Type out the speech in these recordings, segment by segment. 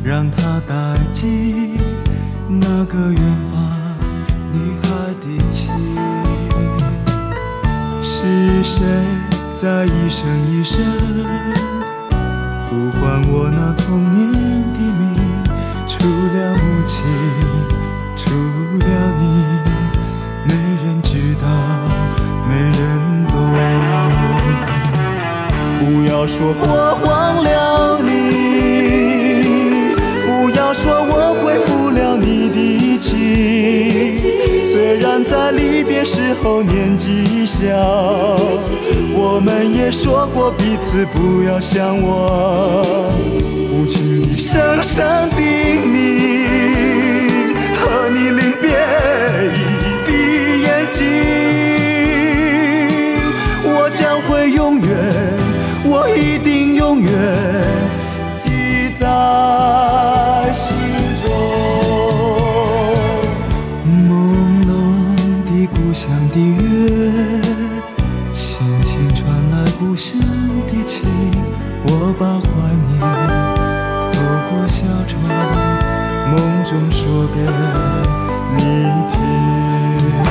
让它代替那个远方女孩的情。是谁在一声一声呼唤我那童年的名？除了母亲，除了你，没人知道，没人懂。不要说我忘了你，不要说我恢复了你的情。虽然在离别时候年纪小，我们也说过彼此不要想我。母亲的声声叮咛和你临别意的眼睛，我将会永远，我一定永远记在心中。朦胧的故乡的月，轻轻传来故乡的情，我把怀念透过小窗，梦中说给你听。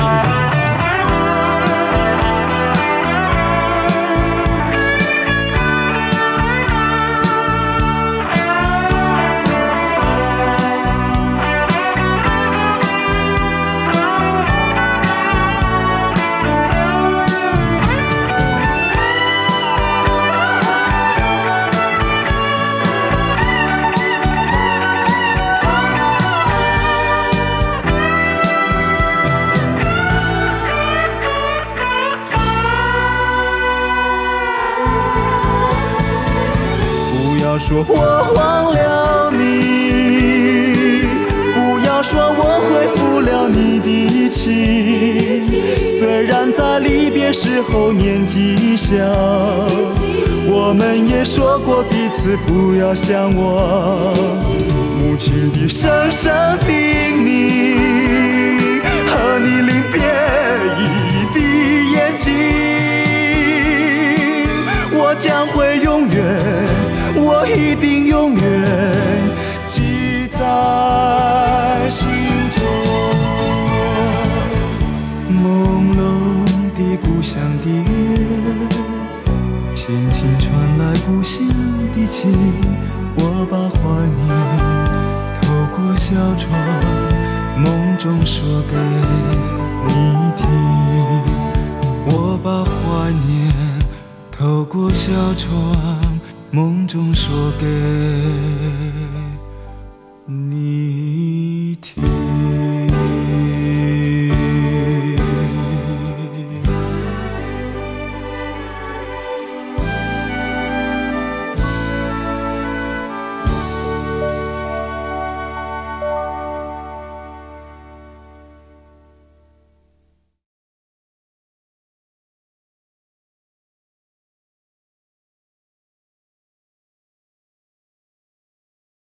说我忘了你，不要说我恢复了你的情。虽然在离别时候年纪小，我们也说过彼此不要想我。母亲的声声叮咛和你临别意的眼睛，我将会永远，我一定永远记在心中。朦胧的故乡的月，轻轻传来故乡的情，我把怀念透过小窗，梦中说给你听。我把怀念透过小窗，梦中说给